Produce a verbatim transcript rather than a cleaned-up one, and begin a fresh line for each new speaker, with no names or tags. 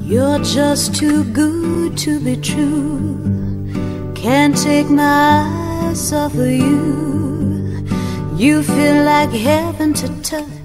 You're just too good to be true. Can't take my eyes off of you. You feel like heaven to touch.